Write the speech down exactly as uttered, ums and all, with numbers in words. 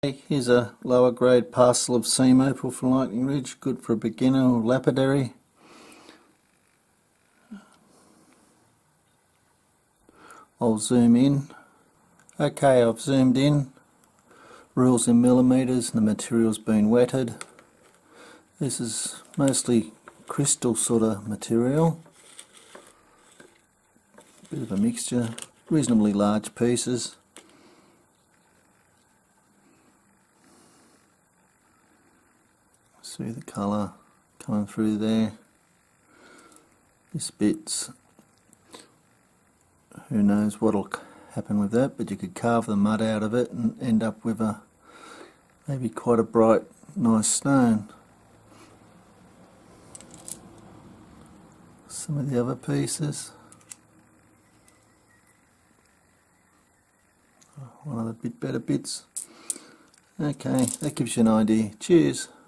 Here's a lower grade parcel of seam opal from Lightning Ridge, good for a beginner or lapidary. I'll zoom in. Okay, I've zoomed in. Rules in millimetres, the material's been wetted. This is mostly crystal sort of material. Bit of a mixture, reasonably large pieces. See the colour coming through there. This bit's, who knows what'll happen with that, but you could carve the mud out of it and end up with a maybe quite a bright, nice stone. Some of the other pieces. One of the bit better bits. Okay, that gives you an idea. Cheers.